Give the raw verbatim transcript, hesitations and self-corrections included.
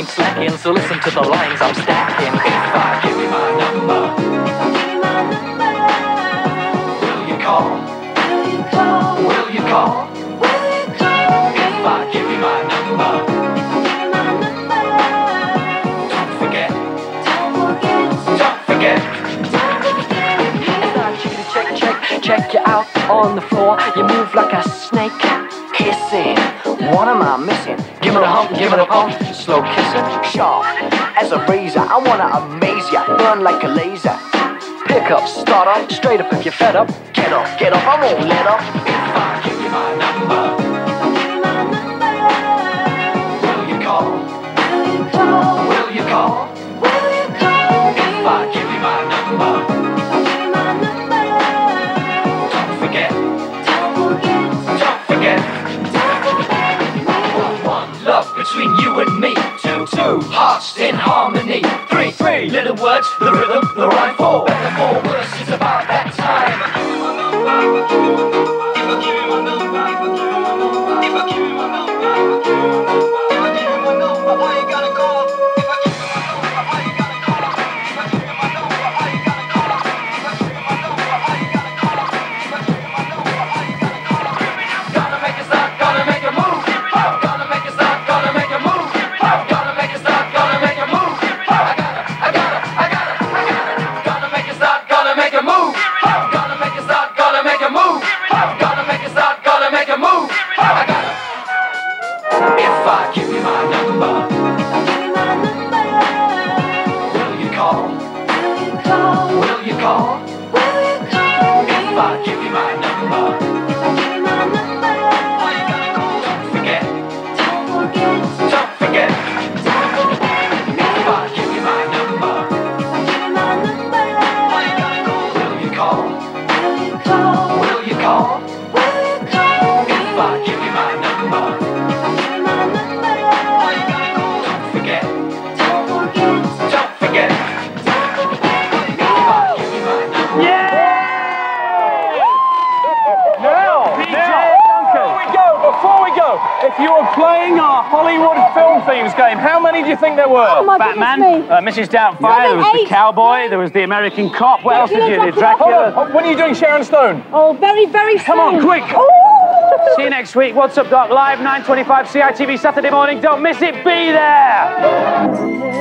ain't slacking, so listen to the lines I'm stacking. If I give you my number, will you call? Will you call? Will you call? Will you call? If I give you my number, don't forget. Don't forget. Don't forget. It's not you to check, check, check you out on the floor. You move like a snake, kissing. What am I missing? Give it a hump, give it a pump. Slow kissing, sharp as a razor. I wanna amaze ya, burn like a laser. Pick up, start up, straight up if you're fed up. Get up, get up, I won't let up. If I give you my number, will you call? Will you call? Will you call? Will you call? If I give you my number, don't forget. Don't forget. Don't forget. One, love between you and me. Two, two, hearts in harmony. Three, three, little words, the rhythm, the rhyme. Four, better, more, worse, it's about that time. If you were playing our Hollywood film themes game, how many do you think there were? Oh my Batman, uh, Missus Doubtfire, there was eight. the cowboy, there was the American cop. What else did you do? Dracula. Hold on. When are you doing Sharon Stone? Oh, very, very soon. Come on, quick. Ooh. See you next week. What's Up, Doc? Live, nine twenty-five C I T V Saturday morning. Don't miss it. Be there.